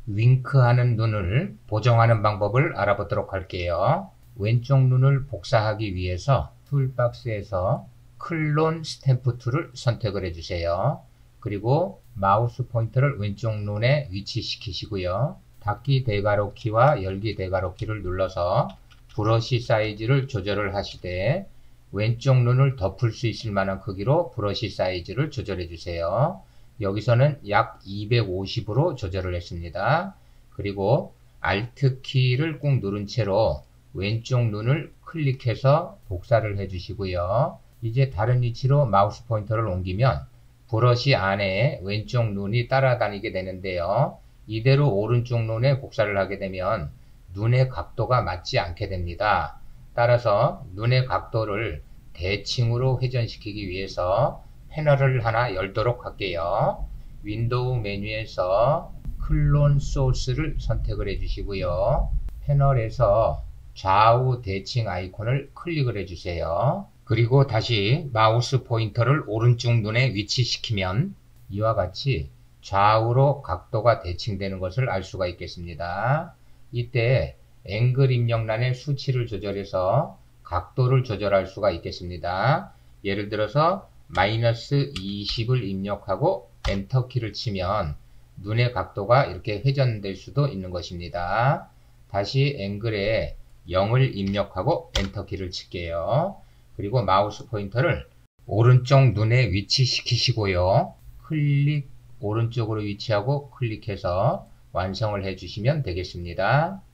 윙크하는 눈을 보정하는 방법을 알아보도록 할게요. 왼쪽 눈을 복사하기 위해서 툴박스에서 클론 스탬프 툴을 선택을 해주세요. 그리고 마우스 포인터를 왼쪽 눈에 위치시키시고요. 닫기 대괄호키와 열기 대괄호키를 눌러서 브러쉬 사이즈를 조절을 하시되 왼쪽 눈을 덮을 수 있을 만한 크기로 브러쉬 사이즈를 조절해 주세요. 여기서는 약 250으로 조절을 했습니다. 그리고 Alt 키를 꾹 누른 채로 왼쪽 눈을 클릭해서 복사를 해 주시고요. 이제 다른 위치로 마우스 포인터를 옮기면 브러쉬 안에 왼쪽 눈이 따라다니게 되는데요. 이대로 오른쪽 눈에 복사를 하게 되면 눈의 각도가 맞지 않게 됩니다. 따라서 눈의 각도를 대칭으로 회전시키기 위해서 패널을 하나 열도록 할게요. 윈도우 메뉴에서 클론 소스를 선택을 해주시고요. 패널에서 좌우 대칭 아이콘을 클릭을 해주세요. 그리고 다시 마우스 포인터를 오른쪽 눈에 위치시키면 이와 같이 좌우로 각도가 대칭되는 것을 알 수가 있겠습니다. 이때 앵글 입력란의 수치를 조절해서 각도를 조절할 수가 있겠습니다. 예를 들어서 마이너스 20을 입력하고 엔터키를 치면 눈의 각도가 이렇게 회전될 수도 있는 것입니다. 다시 앵글에 0을 입력하고 엔터키를 칠게요. 그리고 마우스 포인터를 오른쪽 눈에 위치시키시고요. 클릭 오른쪽으로 위치하고 클릭해서 완성을 해주시면 되겠습니다.